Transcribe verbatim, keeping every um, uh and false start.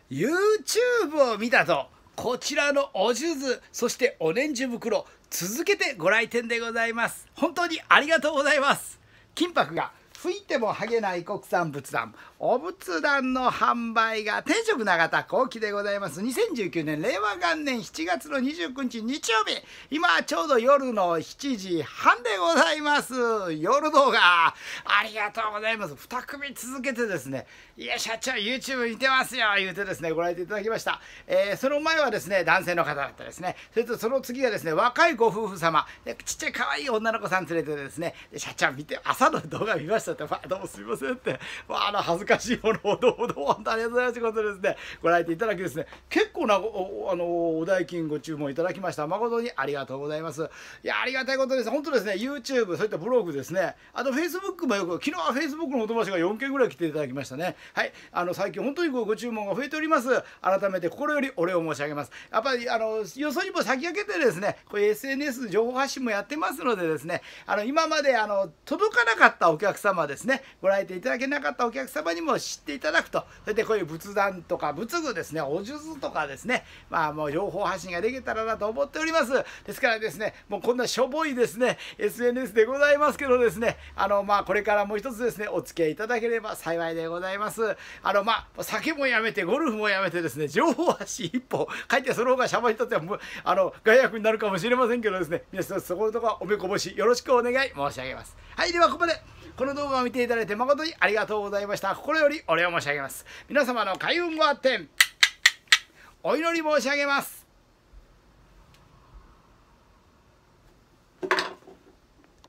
YouTube を見たと、こちらのお数珠、そしてお年中袋、続けてご来店でございます。本当にありがとうございます。金箔が吹いても剥げない国産仏壇、お仏壇の販売が天職永田幸喜でございます。にせんじゅうきゅうねん令和元年しちがつのにじゅうくにち日曜日、今ちょうど夜のしちじはんでございます。夜動画ありがとうございます。に組続けてですね、いや社長 YouTube 見てますよ言うてですねご来店いただきました。えー、その前はですね男性の方だったですね。それとその次がですね若いご夫婦様で、ちっちゃい可愛い女の子さん連れてですね、で社長見て朝の動画見ましたって、まあ、どうもすみませんって、まあ、あの恥ずかしいものをどうもどうも本当ありがとうございますということでですねご来店いただきですね、結構な お, あのお代金ご注文いただきました。誠にありがとうございます。いやありがたいことです。本当ですね YouTube そういったブログですね、あと Facebook もよく、昨日は Facebook のお友達がよんけんぐらい来ていただきましたね。はい、あの最近本当に ご, ご注文が増えております。改めて心よりお礼を申し上げます。やっぱりあのよそにも先駆けてですねこれ エスエヌエス 情報発信もやってますのでですね、あの今まであの届かなかったお客様ですね、ご来店いただけなかったお客様にも知っていただくと、それでこういう仏壇とか仏具ですね、お数珠とかですね、まあもう情報発信ができたらなと思っております。ですからですね、もうこんなしょぼいですね エスエヌエス でございますけどですね、あのまあこれからもう一つですねお付き合いいただければ幸いでございます。あのまあ酒もやめてゴルフもやめてですね情報発信一歩書いて、その方がシャバにとってはもうあの害悪になるかもしれませんけどですね、皆さんそこのところはおめこぼしよろしくお願い申し上げます。はい、ではここでこの動画を見ていただいて誠にありがとうございました。心よりお礼を申し上げます。皆様の開運ご発展お祈り申し上げます。